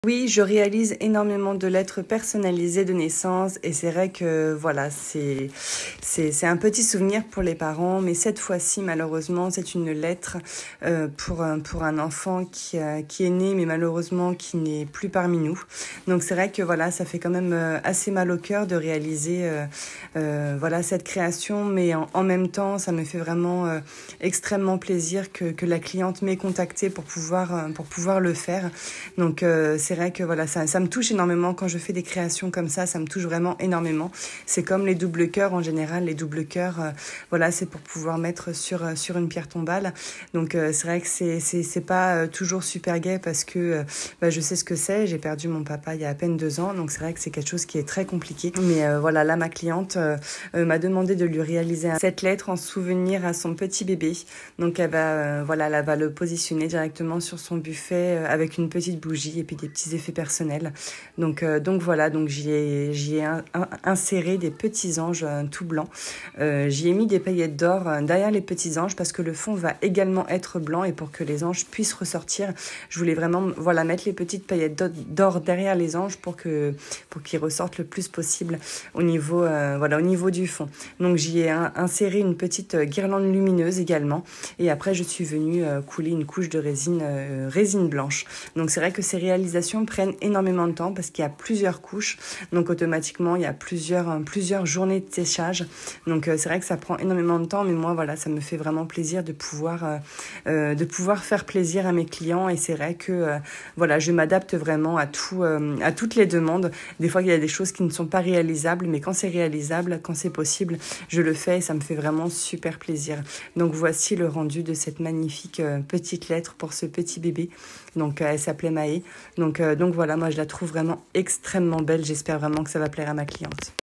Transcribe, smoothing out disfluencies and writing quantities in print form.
Oui, je réalise énormément de lettres personnalisées de naissance et c'est vrai que voilà, c'est un petit souvenir pour les parents, mais cette fois-ci, malheureusement, c'est une lettre pour un enfant qui est né, mais malheureusement qui n'est plus parmi nous. Donc c'est vrai que voilà, ça fait quand même assez mal au cœur de réaliser voilà cette création, mais en même temps, ça me fait vraiment extrêmement plaisir que la cliente m'ait contactée pour pouvoir le faire. Donc c'est vrai que voilà, ça me touche énormément quand je fais des créations comme ça me touche vraiment énormément. C'est comme les doubles cœurs en général, les doubles cœurs, voilà, c'est pour pouvoir mettre sur une pierre tombale. Donc c'est vrai que c'est pas toujours super gai parce que je sais ce que c'est. J'ai perdu mon papa il y a à peine 2 ans, donc c'est vrai que c'est quelque chose qui est très compliqué. Mais voilà, là ma cliente m'a demandé de lui réaliser cette lettre en souvenir à son petit bébé. Donc elle va voilà, elle va le positionner directement sur son buffet avec une petite bougie et puis des petits effets personnels. Donc voilà, donc j'y ai inséré des petits anges tout blancs. J'y ai mis des paillettes d'or derrière les petits anges parce que le fond va également être blanc et pour que les anges puissent ressortir, je voulais vraiment voilà, mettre les petites paillettes d'or derrière les anges pour qu'ils ressortent le plus possible au niveau, voilà, au niveau du fond. Donc j'y ai inséré une petite guirlande lumineuse également et après je suis venue couler une couche de résine blanche. Donc c'est vrai que ces réalisations prennent énormément de temps parce qu'il y a plusieurs couches, donc automatiquement il y a plusieurs journées de séchage, donc c'est vrai que ça prend énormément de temps, mais moi voilà, ça me fait vraiment plaisir de pouvoir faire plaisir à mes clients et c'est vrai que voilà, je m'adapte vraiment à toutes les demandes. Des fois il y a des choses qui ne sont pas réalisables, mais quand c'est réalisable, quand c'est possible, je le fais et ça me fait vraiment super plaisir. Donc voici le rendu de cette magnifique petite lettre pour ce petit bébé. Donc elle s'appelait Maë. Donc voilà, moi je la trouve vraiment extrêmement belle. J'espère vraiment que ça va plaire à ma cliente.